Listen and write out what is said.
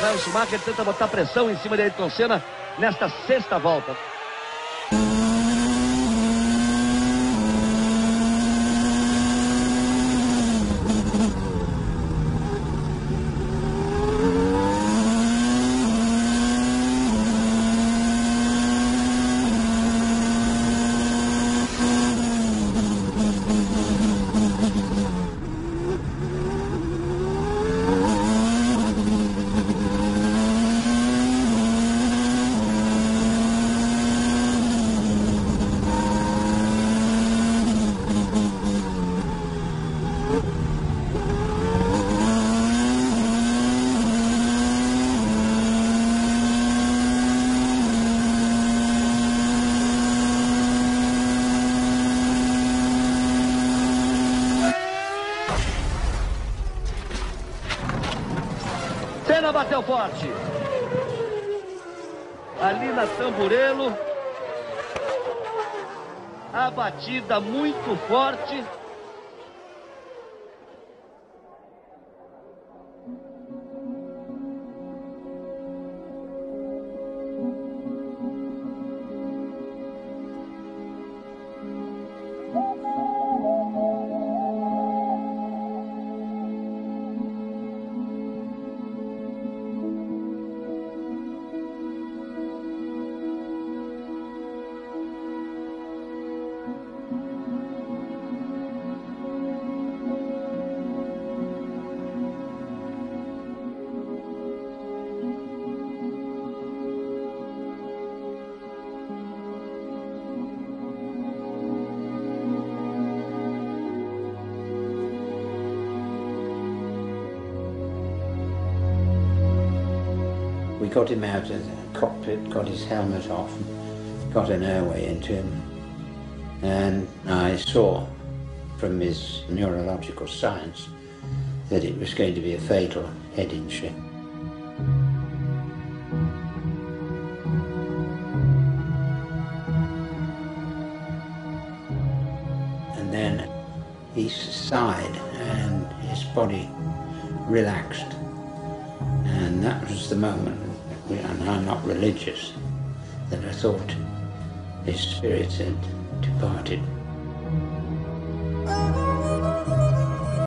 Michael Schumacher tenta botar pressão em cima de Ayrton Senna nesta sexta volta. Senna bateu forte. Ali na Tamburello. A batida muito forte. We got him out of the cockpit, got his helmet off, got an airway into him, and I saw from his neurological science that it was going to be a fatal head injury. And then he sighed and his body relaxed, and that was the moment, and I'm not religious, that I thought his spirit had departed.